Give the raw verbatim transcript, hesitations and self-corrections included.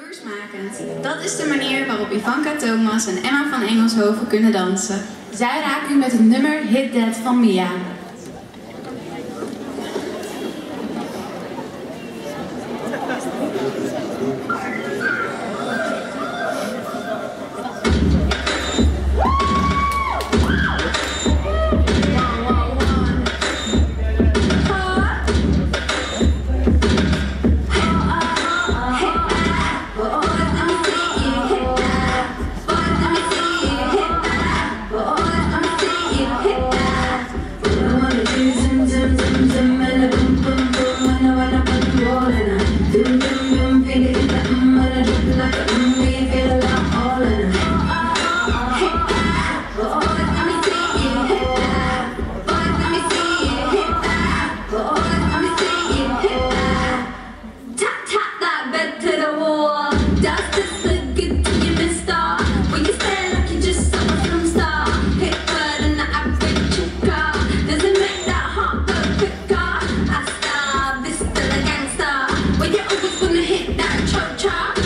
Jaloersmakend. Dat is de manier waarop Yvanka Thomas en Emma van Engelshoven kunnen dansen. Zij raken u met het nummer Hit That van Mia. Cha